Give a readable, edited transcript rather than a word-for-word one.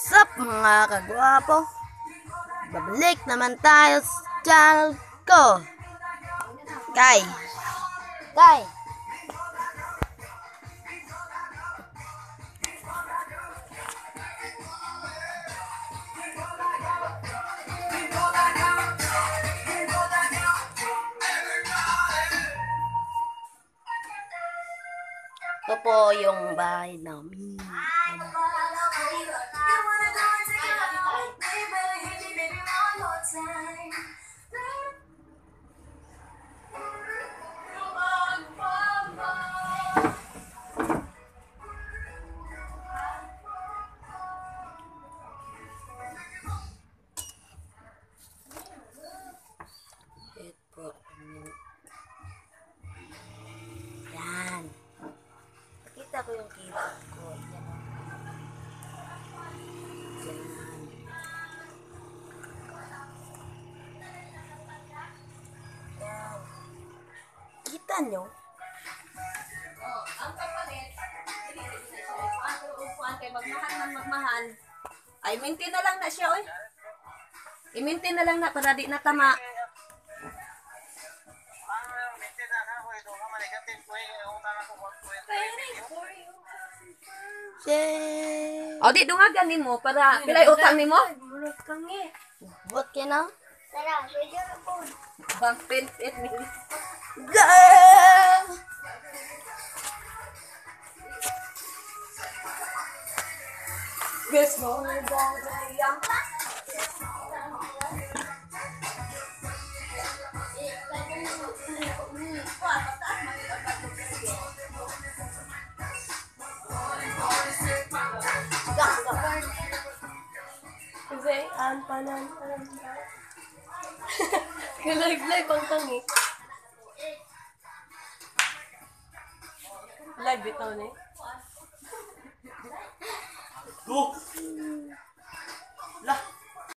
Sup mga kagwapo, babalik naman tayo sa channel ko. Kay ito po yung bahay namin. Yan. Nakita ko yung keyboard ko. Yan. Yan. Yan. Kita nyo? Ang kapalit, upuan kay magmahal. Ay, maintain na lang na siya, oy. I-maintain na lang na para di natama. Yay! O, di dungagan ni mo para pilay utang ni mo. Bot ka na? Bang pintit ni. Girl! Guess mo na yang. Kasi, panan. Live ang tangi. Live ito, ne?